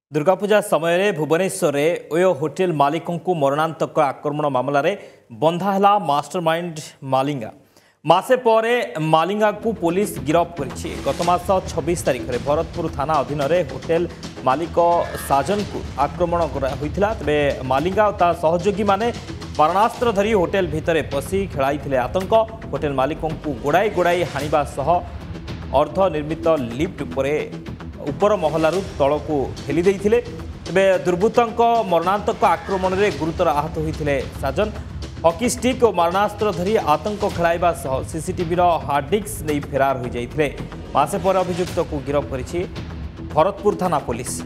दुर्गा पूजा समय भुवनेश्वर में OYO hotel मालिकों को मरणांतक आक्रमण मामला रे बंधा है मास्टरमाइंड मालिंगा। मासे परे मालिंगा को पुलिस गिरफ्त करिछि। गत मास 26 तारिख में भरतपुर थाना अधीन होटेल मालिक साजन को आक्रमण होता। तेरे मालिंगा और ता सहयोगी माने मारणास्त्र धरी होटेल भितर पशि खेलाई आतंक। होटेल मालिकों को गोड़ाई गोड़ाई हाणिबा सह अर्धनिर्मित लिफ्ट उपर महलारू तल को ठेली देइथिले। तेबे दुर्बृत्तों मरणांतक आक्रमण में गुरुतर आहत होते साजन। हॉकी स्टिक और मारणास्त्र धरी आतंक खेलाइबा सह सीसीटीवी हार्ड डिस्क नहीं फेरार हो जाते। मासे पर अभियुक्त को गिरफ्त करिछि भरतपुर थाना पुलिस।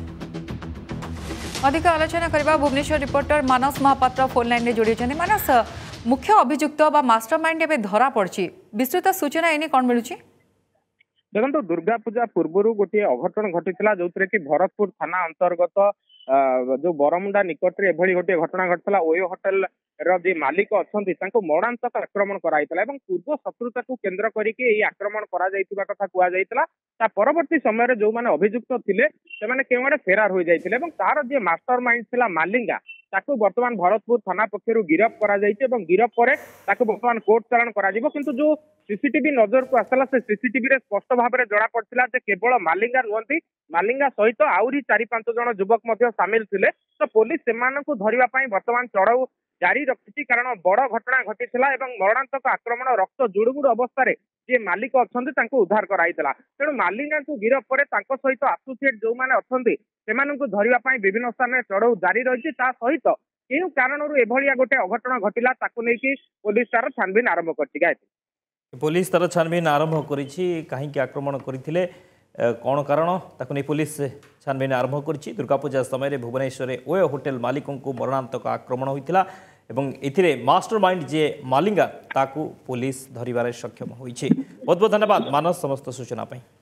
अधिक आलोचना करबा Bhubaneswar reporter Manas Mohapatra phone line में जोड़ी। मानस, मुख्य अभियुक्त बा मास्टरमाइंड एबे धरा पड़छि, विस्तृत सूचना एने कौन मिलुछि? देखो दुर्गा पूजा पूर्व गोटे अघटन घटी जो कि भरतपुर थाना अंतर्गत जो बरमुंडा निकट में एभली गोटे घटना घटला। ओयो होटेल रे मालिक अच्छा मरणांतक आक्रमण कराइतला एवं पूर्व शत्रुता को केन्द्र करके आक्रमण करा जाइतिबा कथा कुआ जाइतला। ता परवर्ती समय जो माने अभियुक्त थिले से माने केवड़े फेरार हो जाइतिले एवं तार जे मास्टरमाइंड थिला मालिंगा ताकू वर्तमान भरतपुर थाना पक्षरु गिरफ्त करा जाइछि एवं गिरफ्त पर ताकू वर्तमान कोर्ट चालान करा जिवो। किंतु जो सीसीटीवी नजर को आसला से सीसीटीवी रे स्पष्ट भाव में जणा पड़तिला जे केवल मालिंगा नुहंती, मालिंगा सहित आउरी 4-5 जण युवक मध्य शामिल थिले। तो पुलिस सेमानकु धरिबा पई वर्तमान चढ़ाऊ जारी रखिछि, कारण बड़ घटना घटिथिला एवं मरणांतक आक्रमण रक्त जुड़ुमुड़ अवस्था रे जे मालिक अछंती तांको उद्धार कराइतला। तेणु मालिंगा को गिरफ्त पर तांको सहित एसोसिएट जो माने अछंती सेमानकु धरिबा पई विभिन्न स्थान में चढ़ाऊ जारी रहिछि। ता सहित केउ कारणरू एभलिया गोटे अघटन घटिला ताकू नेकी पुलिस तार छानबीन आरंभ करछि। गायत्री पुलिस तार छानबीन आरंभ करिछि, काहेकि आक्रमण करथिले कौन कारण ताकू नै पुलिस छानबीन आरंभ करिछि। दुर्गा पूजा समय भुवनेश्वर में ओयो होटेल मालिकों को मरणांतक आक्रमण होइतिला एवं एथिरे मास्टरमाइंड जे मालिंगा ताकू पुलिस धरिबारे सक्षम होइछि। बहुत बहुत धन्यवाद मानस समस्त सूचना पई।